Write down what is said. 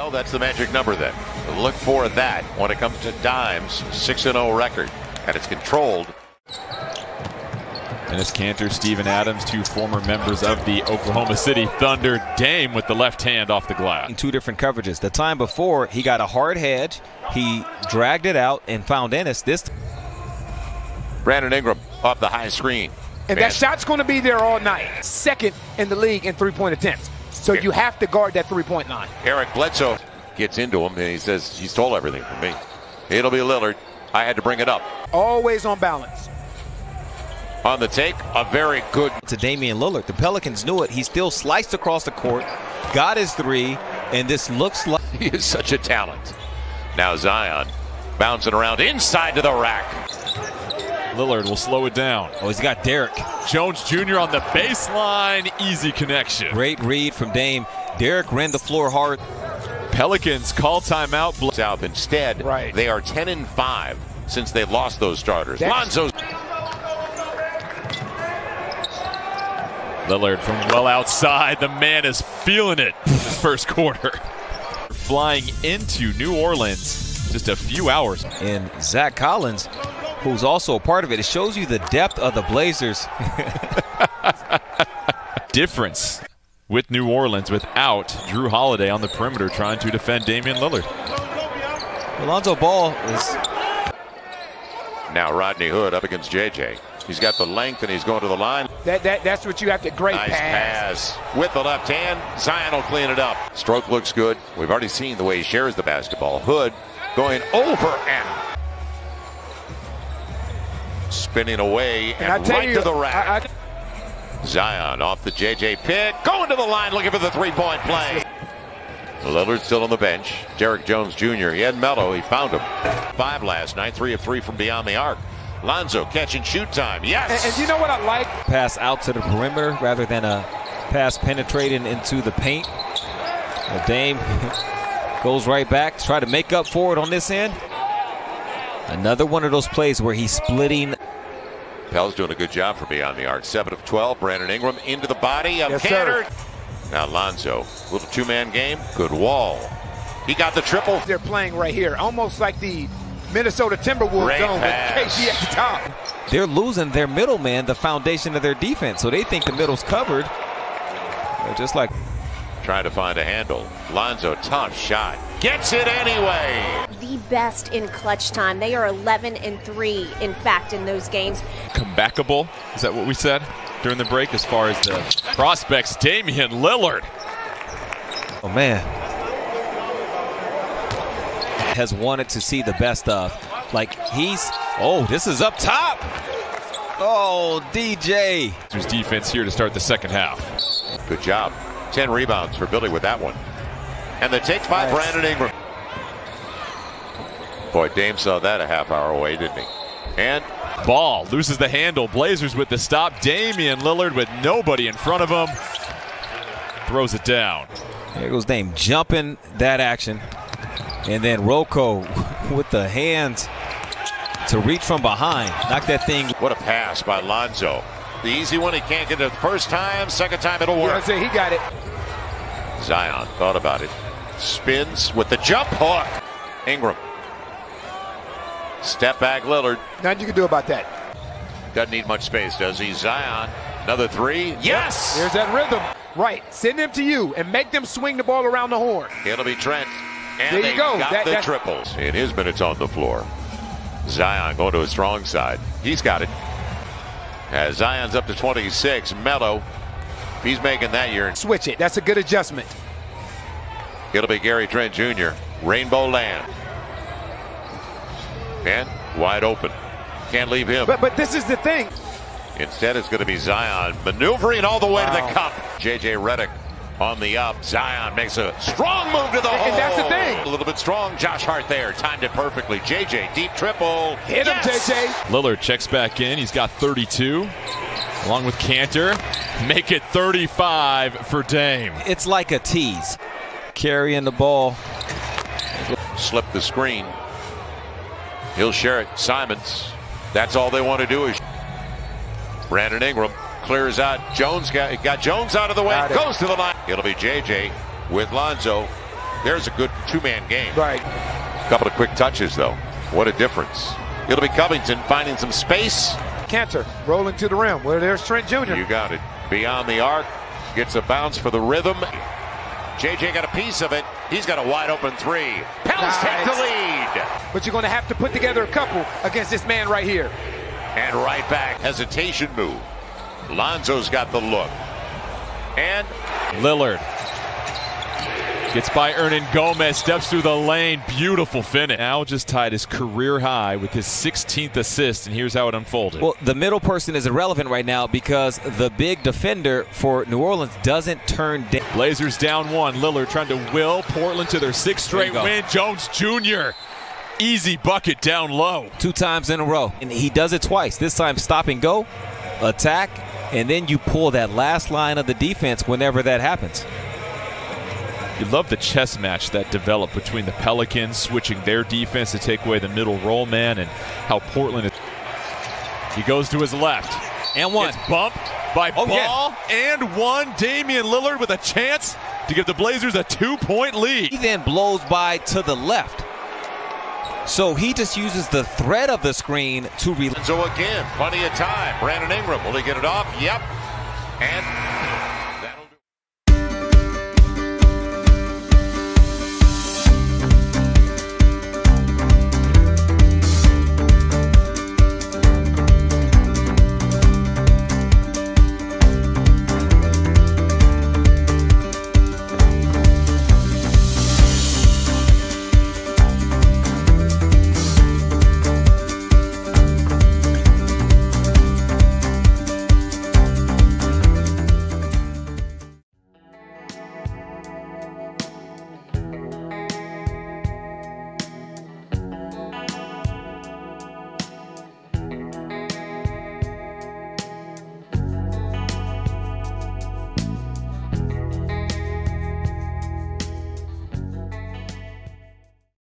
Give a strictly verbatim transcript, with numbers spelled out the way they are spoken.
Well, that's the magic number then. Look for that when it comes to Dimes. six and oh record, and it's controlled. Enes Kanter, Steven Adams, two former members of the Oklahoma City Thunder. Dame with the left hand off the glass. In two different coverages. The time before, he got a hard hedge. He dragged it out and found Enes. This Brandon Ingram off the high screen. And Man. that shot's going to be there all night. Second in the league in three-point attempts. So you have to guard that three-point line. Eric Bledsoe gets into him, and he says, he stole everything from me. It'll be Lillard. I had to bring it up. Always on balance. On the take, a very good. to Damian Lillard. The Pelicans knew it. He still sliced across the court, got his three, and this looks like. He is such a talent. Now Zion bouncing around inside to the rack. Lillard will slow it down. Oh, he's got Derek. Jones Junior on the baseline. Easy connection. Great read from Dame. Derek ran the floor hard. Pelicans call timeout. South instead, right. They are ten and five since they lost those starters. That's Lonzo's. Lillard from well outside. The man is feeling it this first quarter. Flying into New Orleans just a few hours. And Zach Collins, who's also a part of it. It shows you the depth of the Blazers. Difference with New Orleans without Jrue Holiday on the perimeter trying to defend Damian Lillard. Alonzo Ball is. Now Rodney Hood up against J J. He's got the length and he's going to the line. That, that, that's what you have to. Great Nice pass. pass with the left hand. Zion will clean it up. Stroke looks good. We've already seen the way he shares the basketball. Hood going over and spinning away and, And I tell right you, to the rack. I, I, Zion off the J J pick. Going to the line looking for the three-point play. Lillard still on the bench. Derek Jones Junior He had Melo. He found him. Five last night. Three of three from beyond the arc. Lonzo catch and shoot time. Yes. and, and you know what I like? Pass out to the perimeter rather than a pass penetrating into the paint. Well, Dame goes right back, try to make up for it on this end. Another one of those plays where he's splitting. Pell's doing a good job for beyond the arc. seven of twelve. Brandon Ingram into the body of Yes, Kanter. sir. Now Lonzo, little two-man game. Good wall. He got the triple. They're playing right here, almost like the Minnesota Timberwolves Great zone with pass. K D at the top. They're losing their middleman, the foundation of their defense. So they think the middle's covered. They're just like. Trying to find a handle. Lonzo, tough shot. Gets it anyway. The best in clutch time. They are eleven and three, in fact, in those games. Comebackable, is that what we said during the break as far as the prospects? Damian Lillard. Oh, man. Has wanted to see the best of. Like he's, oh, this is up top. Oh, D J. There's defense here to start the second half. Good job. ten rebounds for Billy with that one. And the take by Nice. Brandon Ingram. Boy, Dame saw that a half hour away, didn't he? And Ball loses the handle. Blazers with the stop. Damian Lillard with nobody in front of him. Throws it down. There goes Dame jumping that action. And then Rocco with the hands to reach from behind. Knock that thing. what a pass by Lonzo. The easy one, he can't get it the first time. Second time, it'll Yeah, I work. say he got it. Zion thought about it. Spins with the jump hook. Ingram. Step back Lillard. Nothing you can do about that. Doesn't need much space, does he? Zion. Another three. Yes! There's that rhythm. Right. Send them to you and make them swing the ball around the horn. It'll be Trent. And There you they go. got That- the that- triples in his minutes on the floor. Zion going to his strong side. He's got it. As Zion's up to twenty-six. Melo, if he's making that year, Switch it. That's a good adjustment. it'll be Gary Trent Junior Rainbow Land. And wide open. Can't leave him. But but this is the thing. Instead, it's going to be Zion maneuvering all the way Wow. to the cup. J J Redick on the up. Zion makes a strong move to the hole. And that's the thing. A little bit strong. Josh Hart there. Timed it perfectly. J J, deep triple. Hit him, Yes! J J. Lillard checks back in. He's got thirty-two. Along with Kanter. Make it thirty-five for Dame. It's like a tease. Carrying the ball. Slip the screen. He'll share it. Simons. That's all they want to do is. Brandon Ingram clears out. Jones got, got Jones out of the way. Got it. Goes to the line. It'll be J J with Lonzo. There's a good two-man game. Right. Couple of quick touches, though. What a difference. It'll be Covington finding some space. Cantor rolling to the rim. Well, there's Trent Junior You got it. Beyond the arc. Gets a bounce for the rhythm. J J got a piece of it. He's got a wide open three. Pels Nice. take the lead. But you're going to have to put together a couple against this man right here. And right back. Hesitation move. Lonzo's got the look. And Lillard gets by Hernan Gomez, steps through the lane. Beautiful finish. Now just tied his career high with his sixteenth assist, and here's how it unfolded. Well, the middle person is irrelevant right now because the big defender for New Orleans doesn't turn down. Blazers down one. Lillard trying to will Portland to their sixth straight There you go. win. Jones Junior Easy bucket down low. Two times in a row. And he does it twice. This time stop and go, attack, and then you pull that last line of the defense whenever that happens. You love the chess match that developed between the Pelicans switching their defense to take away the middle roll man, and how Portland is. He goes to his left. And one. It's bumped by Oh, Ball and one. Damian Lillard with a chance to give the Blazers a two-point lead. He then blows by to the left. So he just uses the thread of the screen to release. so again, plenty of time. Brandon Ingram, will he get it off? Yep. And